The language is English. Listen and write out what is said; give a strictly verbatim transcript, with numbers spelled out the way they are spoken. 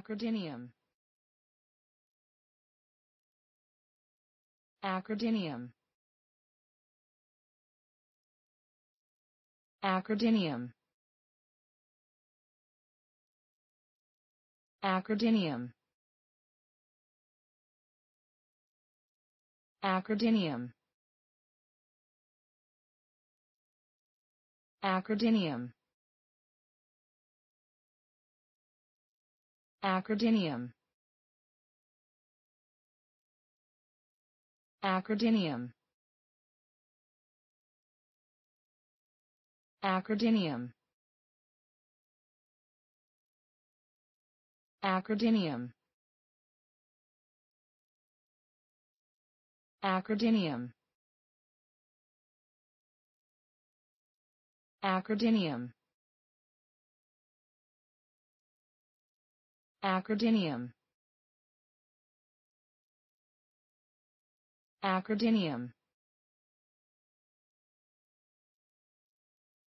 Acridinium. Acridinium. Acridinium. Acridinium. Acridinium. Acridinium. Acridinium. Acridinium. Acridinium. Acridinium. Acridinium. Acridinium. Acridinium. Acridinium.